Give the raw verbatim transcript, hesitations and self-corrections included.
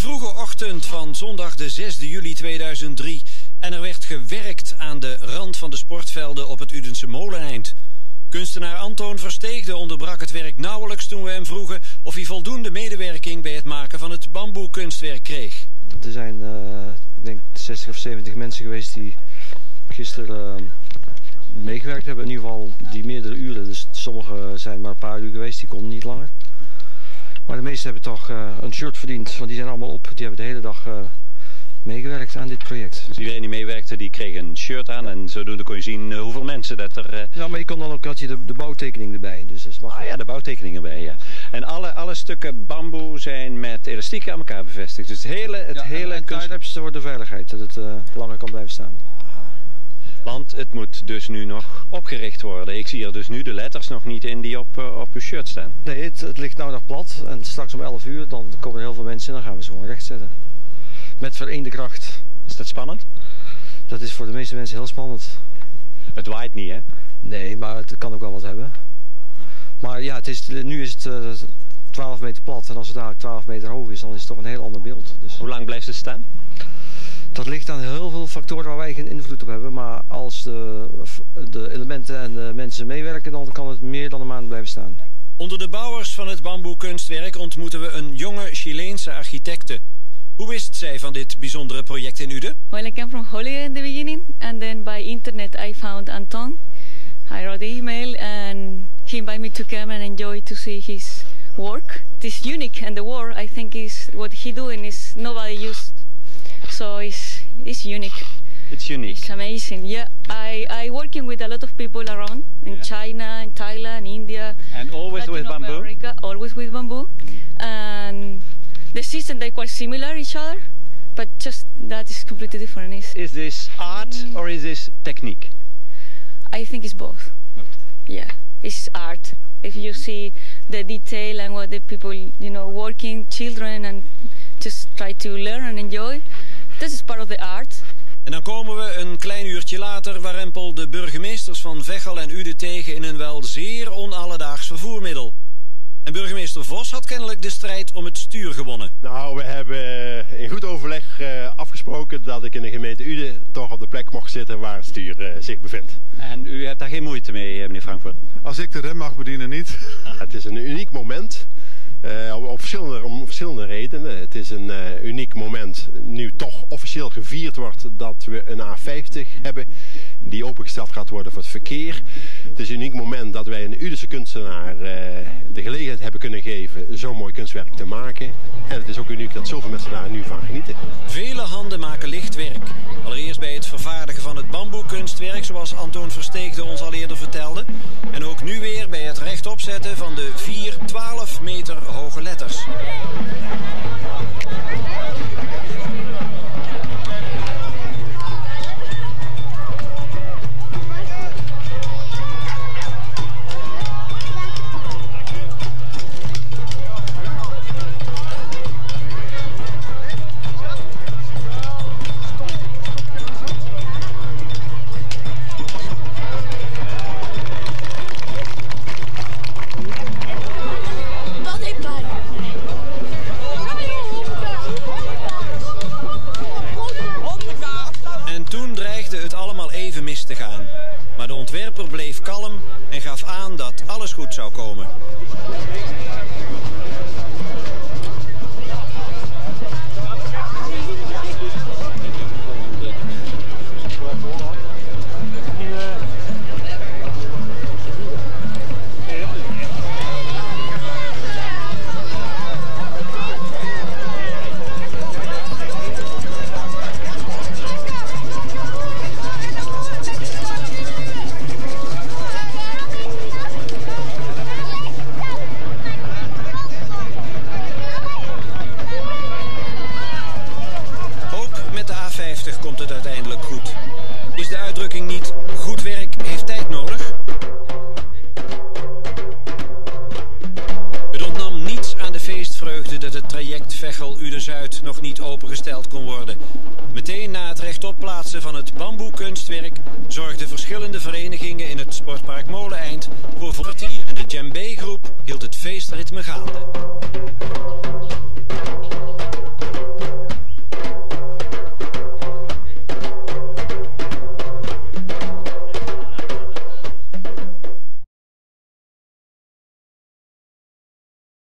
vroege ochtend van zondag de zesde juli tweeduizend drie en er werd gewerkt aan de rand van de sportvelden op het Udense Moleneind. Kunstenaar Antoon Versteegde onderbrak het werk nauwelijks toen we hem vroegen of hij voldoende medewerking bij het maken van het bamboekunstwerk kreeg. Er zijn uh, ik denk zestig of zeventig mensen geweest die gisteren uh, meegewerkt hebben. In ieder geval die meerdere uren, dus sommigen zijn maar een paar uur geweest, die konden niet langer. Maar de meesten hebben toch uh, een shirt verdiend, want die zijn allemaal op. Die hebben de hele dag uh, meegewerkt aan dit project. Dus iedereen die meewerkte, die kreeg een shirt aan en zodoende kon je zien uh, hoeveel mensen dat er... Uh... Ja, maar je kon dan ook, had je de, de bouwtekening erbij. Dus dat is ah ja, de bouwtekening erbij, ja. En alle, alle stukken bamboe zijn met elastiek aan elkaar bevestigd. Dus het hele... Het ja, hele en kunst... tie-wraps voor de veiligheid, dat het uh, langer kan blijven staan. Want het moet dus nu nog opgericht worden. Ik zie er dus nu de letters nog niet in die op, uh, op uw shirt staan. Nee, het, het ligt nou nog plat en straks om elf uur dan komen er heel veel mensen en dan gaan we ze gewoon rechtzetten. Met vereende kracht. Is dat spannend? Dat is voor de meeste mensen heel spannend. Het waait niet, hè? Nee, maar het kan ook wel wat hebben. Maar ja, het is, nu is het uh, twaalf meter plat en als het dadelijk twaalf meter hoog is, dan is het toch een heel ander beeld. Dus... Hoe lang blijft het staan? Dat ligt aan heel veel factoren waar wij geen invloed op hebben, maar als de, de elementen en de mensen meewerken, dan kan het meer dan een maand blijven staan. Onder de bouwers van het bamboekunstwerk ontmoeten we een jonge Chileense architecte. Hoe wist zij van dit bijzondere project in Uden? Well, I came from Holiday in the beginning, and then by internet I found Anton. I wrote the email, and he invited me to come and enjoy to see his work. It is unique, and the work I think is what he doing is nobody used. So it's, it's unique. It's unique. It's amazing. Yeah, I I working with a lot of people around in yeah. China, in Thailand, India. And always Latin with bamboo. America, always with bamboo. Mm-hmm. And the system they quite similar each other, but just that is completely different. It's, is this art mm. or is this technique? I think it's both. Both. Yeah, it's art. If you see the detail and what the people, you know, working, children, and just try to learn and enjoy. This is part of the art. En dan komen we een klein uurtje later warempel de burgemeesters van Veghel en Uden tegen in een wel zeer onalledaags vervoermiddel. En burgemeester Vos had kennelijk de strijd om het stuur gewonnen. Nou, we hebben in goed overleg uh, afgesproken dat ik in de gemeente Uden toch op de plek mocht zitten waar het stuur uh, zich bevindt. En u hebt daar geen moeite mee, meneer Frankfurt? Als ik de rem mag bedienen, niet. Het is een uniek moment. Uh, op, op verschillende, om verschillende redenen. Het is een uh, uniek moment nu toch officieel gevierd wordt dat we een A vijftig hebben die opengesteld gaat worden voor het verkeer. Het is een uniek moment dat wij een Udense kunstenaar uh, de gelegenheid hebben kunnen geven zo'n mooi kunstwerk te maken. En het is ook uniek dat zoveel mensen daar nu van genieten. Vele handen maken licht werk. Allereerst bij het vervaardigen van het bamboekunstwerk, zoals Antoon Versteegde ons al eerder vertelde. En ook nu weer bij het rechtop zetten van de vier twaalf meter hoge letters. Te gaan. Maar de ontwerper bleef kalm en gaf aan dat alles goed zou komen. Komt het uiteindelijk goed? Is de uitdrukking niet goed werk heeft tijd nodig? Het ontnam niets aan de feestvreugde dat het traject Veghel-Uden-Zuid nog niet opengesteld kon worden. Meteen na het rechtop plaatsen van het bamboekunstwerk zorgden verschillende verenigingen in het sportpark Moleneind voor vertier. En de djembe-groep hield het feestritme gaande.